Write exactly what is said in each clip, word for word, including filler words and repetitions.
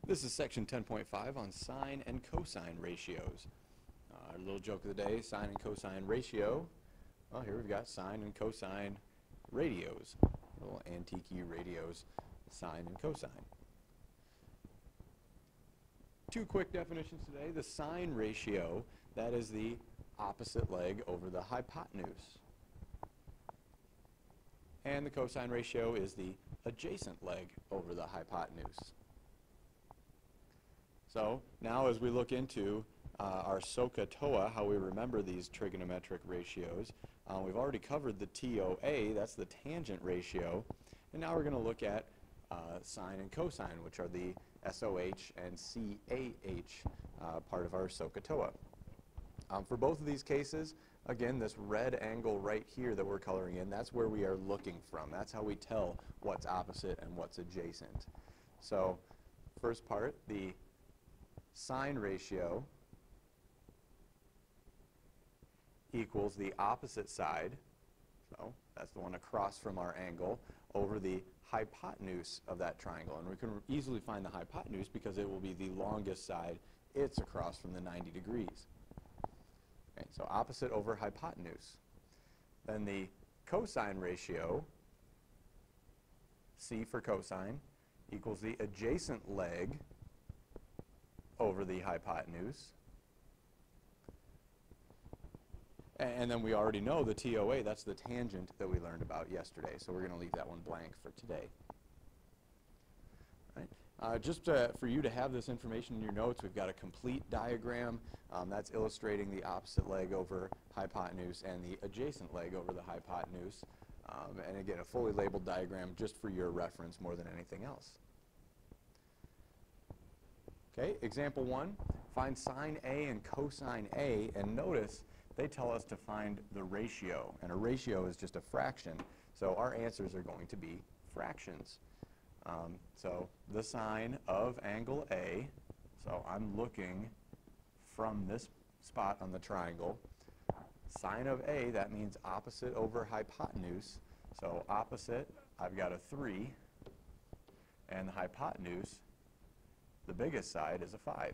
This is section ten point five on sine and cosine ratios. Uh, our little joke of the day, sine and cosine ratio. Well, here we've got sine and cosine radios, little antique radios, sine and cosine. Two quick definitions today. The sine ratio, that is the opposite leg over the hypotenuse. And the cosine ratio is the adjacent leg over the hypotenuse. So now as we look into uh, our SOHCAHTOA, how we remember these trigonometric ratios, uh, we've already covered the T O A, that's the tangent ratio, and now we're going to look at uh, sine and cosine, which are the S O H and C A H uh, part of our SOHCAHTOA. Um, for both of these cases, again, this red angle right here that we're coloring in, that's where we are looking from. That's how we tell what's opposite and what's adjacent. So first part, the sine ratio equals the opposite side, so that's the one across from our angle, over the hypotenuse of that triangle. And we can easily find the hypotenuse because it will be the longest side. It's across from the ninety degrees. Okay, so opposite over hypotenuse. Then the cosine ratio, C for cosine, equals the adjacent leg over the hypotenuse. And then we already know the T O A, that's the tangent that we learned about yesterday. So we're going to leave that one blank for today. Right. Uh, just uh, for you to have this information in your notes, we've got a complete diagram um, that's illustrating the opposite leg over hypotenuse and the adjacent leg over the hypotenuse. Um, and again, a fully labeled diagram just for your reference more than anything else. Okay, example one, find sine A and cosine A, and notice they tell us to find the ratio, and a ratio is just a fraction, so our answers are going to be fractions. Um, so the sine of angle A, so I'm looking from this spot on the triangle. Sine of A, that means opposite over hypotenuse, so opposite, I've got a three, and the hypotenuse, the biggest side, is a five.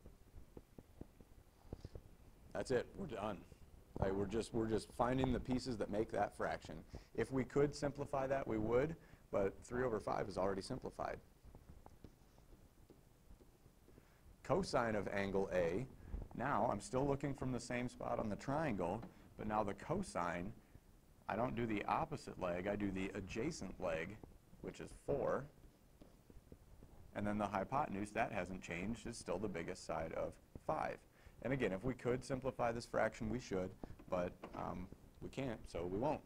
That's it. We're done. Like we're just we're just finding the pieces that make that fraction. If we could simplify that, we would, but three over five is already simplified. Cosine of angle A. Now I'm still looking from the same spot on the triangle, but now the cosine, I don't do the opposite leg, I do the adjacent leg, which is four. And then the hypotenuse, that hasn't changed, is still the biggest side of five. And again, if we could simplify this fraction, we should, but um, we can't, so we won't.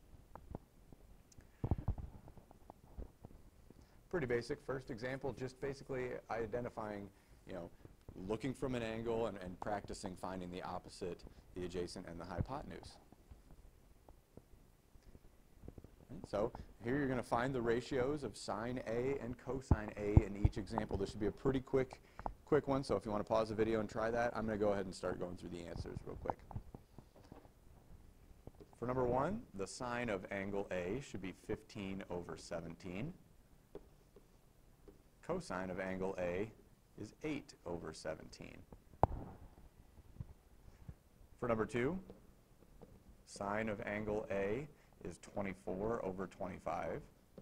Pretty basic. First example, just basically identifying, you know, looking from an angle and, and practicing finding the opposite, the adjacent, and the hypotenuse. So here you're going to find the ratios of sine A and cosine A in each example. This should be a pretty quick, quick one, so if you want to pause the video and try that, I'm going to go ahead and start going through the answers real quick. For number one, the sine of angle A should be fifteen over seventeen. Cosine of angle A is eight over seventeen. For number two, sine of angle A is twenty-four over twenty-five.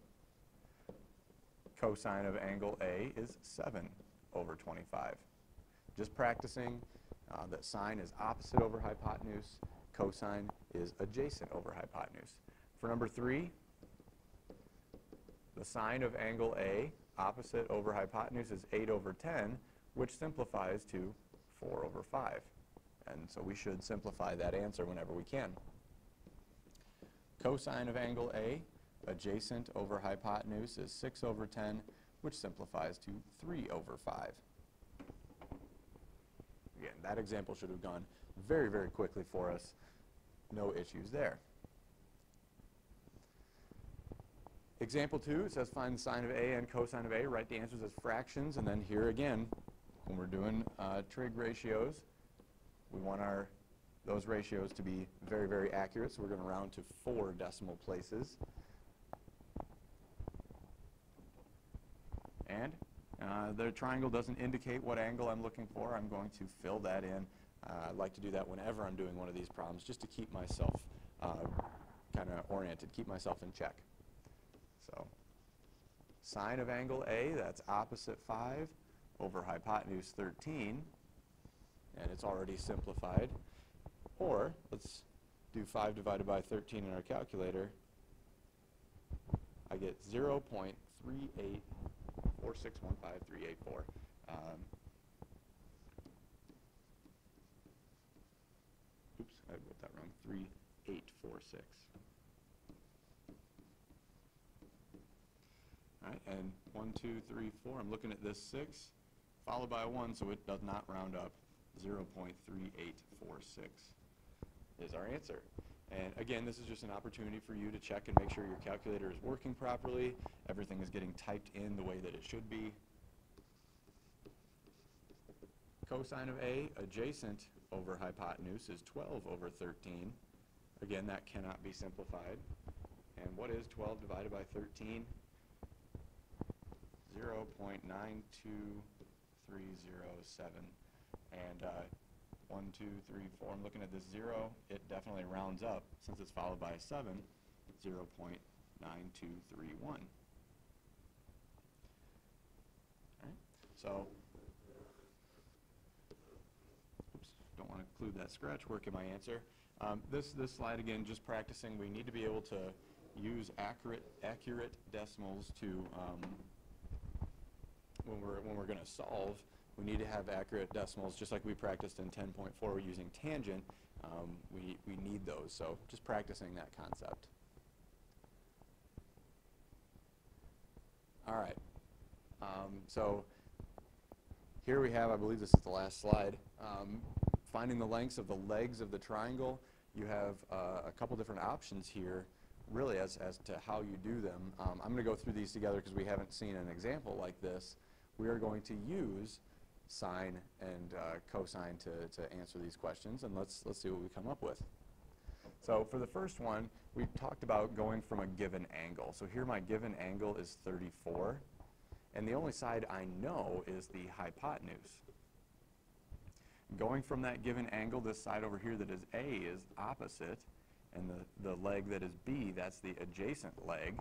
Cosine of angle A is seven over twenty-five. Just practicing uh, that sine is opposite over hypotenuse, cosine is adjacent over hypotenuse. For number three, the sine of angle A, opposite over hypotenuse, is eight over ten, which simplifies to four over five. And so we should simplify that answer whenever we can. Cosine of angle A, adjacent over hypotenuse, is six over ten, which simplifies to three over five. Again, that example should have gone very, very quickly for us. No issues there. Example two, it says find the sine of A and cosine of A. Write the answers as fractions, and then here again, when we're doing uh, trig ratios, we want our those ratios to be very, very accurate, so we're going to round to four decimal places. And Uh, the triangle doesn't indicate what angle I'm looking for. I'm going to fill that in. Uh, I like to do that whenever I'm doing one of these problems, just to keep myself uh, kind of oriented, keep myself in check. So sine of angle A, that's opposite five over hypotenuse thirteen, and it's already simplified. Or let's do five divided by thirteen in our calculator. I get zero point three eight four six one five three eight four. Um, oops, I wrote that wrong. three eight four six. All right, and one, two, three, four. I'm looking at this six, followed by a one, so it does not round up. zero point three eight four six is our answer. And again, this is just an opportunity for you to check and make sure your calculator is working properly, everything is getting typed in the way that it should be. Cosine of A adjacent over hypotenuse is twelve over thirteen. Again, that cannot be simplified. And what is twelve divided by thirteen? zero point nine two three zero seven. And uh, one, two, three, four. I'm looking at this zero. It definitely rounds up since it's followed by a seven. zero point nine two three one. All right. So, oops, don't want to include that scratch work in my answer. Um, this this slide again, just practicing. We need to be able to use accurate accurate decimals to um, when we're when we're going to solve. We need to have accurate decimals, just like we practiced in ten point four using tangent. Um, we, we need those, so just practicing that concept. All right, um, so here we have, I believe this is the last slide, um, finding the lengths of the legs of the triangle. You have uh, a couple different options here, really, as, as to how you do them. Um, I'm going to go through these together because we haven't seen an example like this. We are going to use sine and uh, cosine to, to answer these questions, and let's, let's see what we come up with. So for the first one, we talked about going from a given angle. So here my given angle is thirty-four, and the only side I know is the hypotenuse. Going from that given angle, this side over here that is A is opposite, and the, the leg that is B, that's the adjacent leg.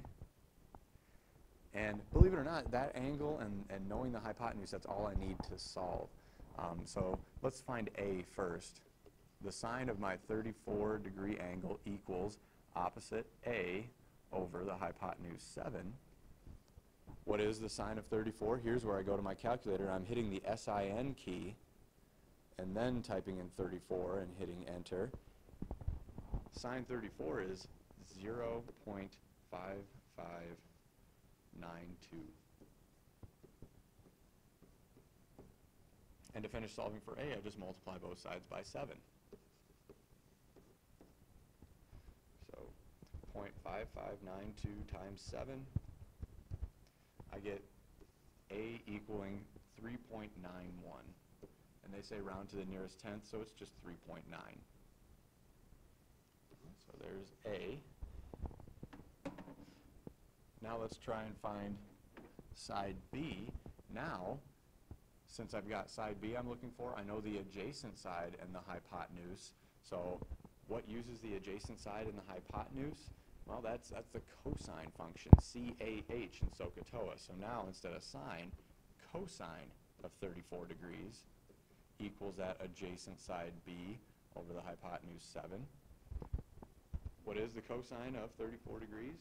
And believe it or not, that angle and, and knowing the hypotenuse, that's all I need to solve. Um, so let's find A first. The sine of my thirty-four degree angle equals opposite A over the hypotenuse seven. What is the sine of thirty-four? Here's where I go to my calculator. I'm hitting the S I N key and then typing in thirty-four and hitting enter. Sine thirty-four is zero point five five nine two. And to finish solving for A, I just multiply both sides by seven. So zero point five five nine two times seven, I get A equaling three point nine one. And they say round to the nearest tenth, so it's just three point nine. So there's A. Now let's try and find side B. Now, since I've got side B I'm looking for, I know the adjacent side and the hypotenuse. So what uses the adjacent side and the hypotenuse? Well, that's, that's the cosine function, C A H in SOHCAHTOA. So now instead of sine, cosine of thirty-four degrees equals that adjacent side B over the hypotenuse seven. What is the cosine of thirty-four degrees?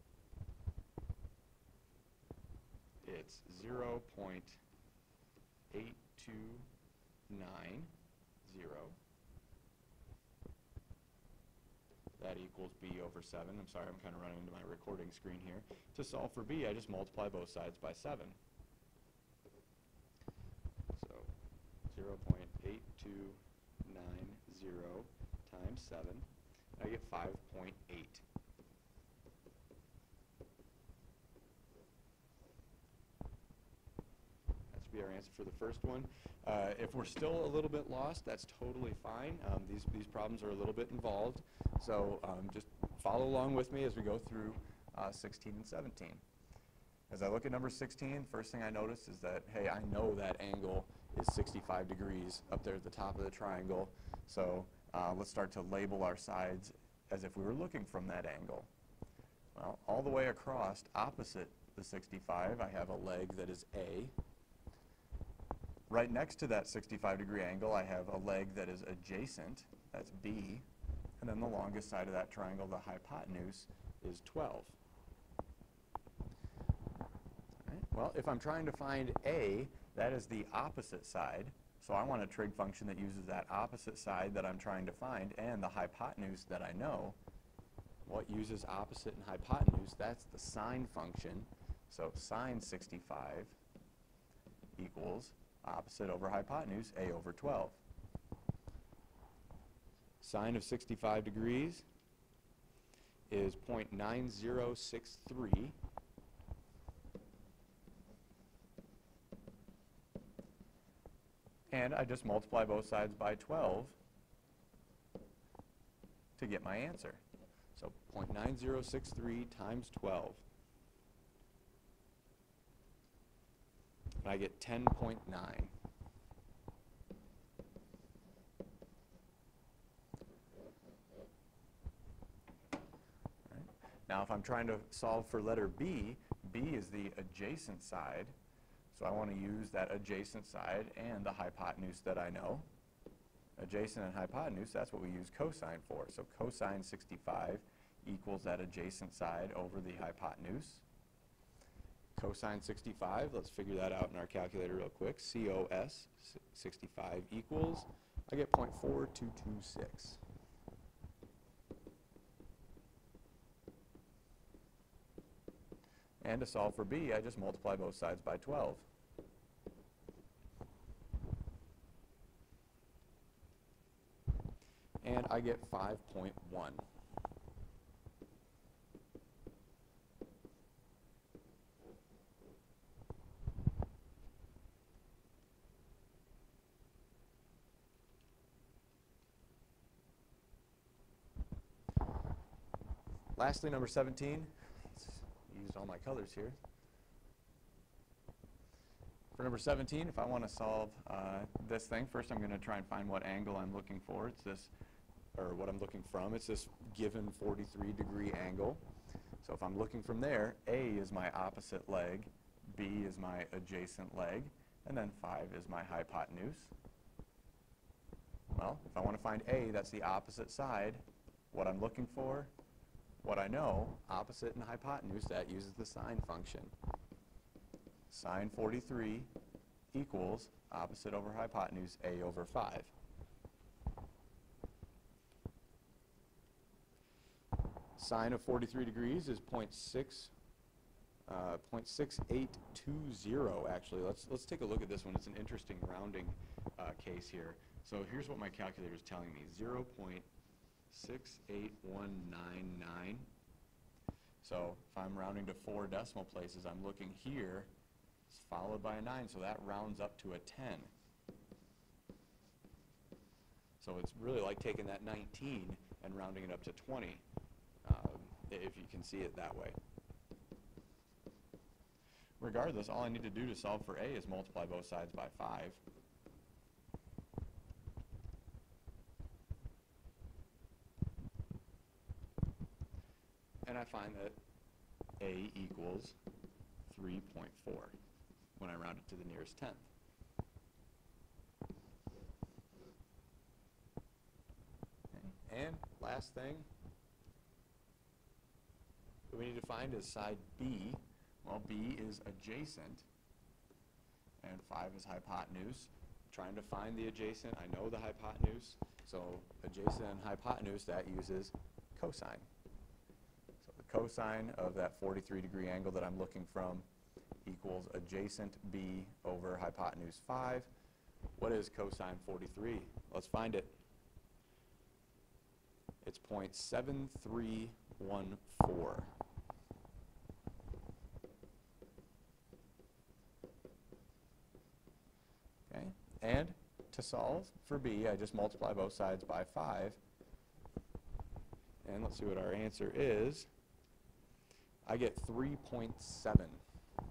It's zero point eight two nine zero. That equals B over seven. I'm sorry, I'm kind of running into my recording screen here. To solve for B, I just multiply both sides by seven. So zero point eight two nine zero times seven, I get five point eight. Be our answer for the first one. Uh, if we're still a little bit lost, that's totally fine. Um, these, these problems are a little bit involved, so um, just follow along with me as we go through uh, sixteen and seventeen. As I look at number sixteen, first thing I notice is that, hey, I know that angle is sixty-five degrees up there at the top of the triangle. So uh, let's start to label our sides as if we were looking from that angle. Well, all the way across, opposite the sixty-five, I have a leg that is A. Right next to that sixty-five degree angle, I have a leg that is adjacent, that's B. And then the longest side of that triangle, the hypotenuse, is twelve. Right. Well, if I'm trying to find A, that is the opposite side. So I want a trig function that uses that opposite side that I'm trying to find and the hypotenuse that I know. What uses opposite and hypotenuse? That's the sine function. So sine sixty-five equals opposite over hypotenuse, A over twelve. Sine of sixty-five degrees is zero point nine zero six three. And I just multiply both sides by twelve to get my answer. So zero point nine zero six three times twelve. And I get ten point nine. Now if I'm trying to solve for letter B, B is the adjacent side. So I want to use that adjacent side and the hypotenuse that I know. Adjacent and hypotenuse, that's what we use cosine for. So cosine sixty-five equals that adjacent side over the hypotenuse. Cosine sixty-five, let's figure that out in our calculator real quick. C O S sixty-five equals, I get zero point four two two six. And to solve for B, I just multiply both sides by twelve. And I get five point one. Lastly, number seventeen. Used all my colors here. For number seventeen, if I want to solve uh, this thing, first I'm going to try and find what angle I'm looking for. It's this, or what I'm looking from. It's this given forty-three degree angle. So if I'm looking from there, A is my opposite leg, B is my adjacent leg, and then five is my hypotenuse. Well, if I want to find A, that's the opposite side. What I'm looking for, what I know, opposite and hypotenuse, that uses the sine function. Sine forty-three equals opposite over hypotenuse, A over five. Sine of forty-three degrees is zero point six, uh, zero point six eight two zero actually. Let's, let's take a look at this one. It's an interesting rounding uh, case here. So here's what my calculator is telling me, zero point six eight one nine nine. So if I'm rounding to four decimal places, I'm looking here, it's followed by a nine, so that rounds up to a ten. So it's really like taking that nineteen and rounding it up to twenty, um, if you can see it that way. Regardless, all I need to do to solve for A is multiply both sides by five. And I find that A equals three point four when I round it to the nearest tenth. Okay. And last thing that we need to find is side B. Well, B is adjacent, and five is hypotenuse. I'm trying to find the adjacent. I know the hypotenuse. So adjacent and hypotenuse, that uses cosine. Cosine of that forty-three degree angle that I'm looking from equals adjacent B over hypotenuse five. What is cosine forty-three? Let's find it. It's zero point seven three one four. Okay, and to solve for B, I just multiply both sides by five. And let's see what our answer is. I get three point seven.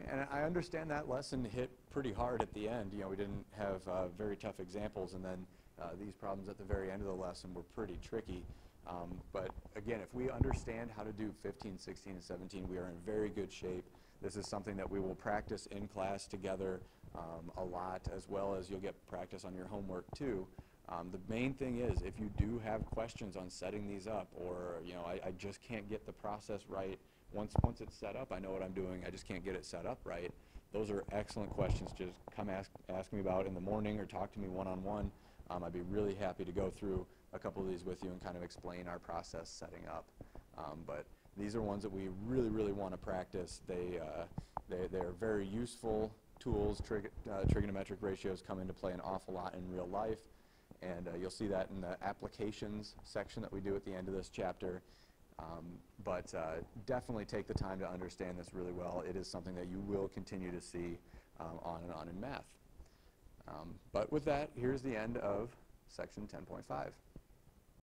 And I understand that lesson hit pretty hard at the end. You know, we didn't have uh, very tough examples, and then uh, these problems at the very end of the lesson were pretty tricky. Um, but again, if we understand how to do fifteen, sixteen, and seventeen, we are in very good shape. This is something that we will practice in class together um, a lot, as well as you'll get practice on your homework too. Um, the main thing is, if you do have questions on setting these up, or you know, I, I just can't get the process right. Once once it's set up, I know what I'm doing. I just can't get it set up right. Those are excellent questions. Just come ask ask me about in the morning, or talk to me one-on-one. Um, I'd be really happy to go through a couple of these with you and kind of explain our process setting up. Um, but these are ones that we really, really want to practice. They uh, they they're very useful tools. Trig uh, trigonometric ratios come into play an awful lot in real life. And uh, you'll see that in the applications section that we do at the end of this chapter. Um, but uh, definitely take the time to understand this really well. It is something that you will continue to see um, on and on in math. Um, but with that, here's the end of section ten point five.